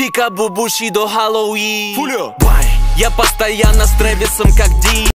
Пика Бубуши до Хэллоуин. Фулио. Я постоянно с Трэвисом как Ди.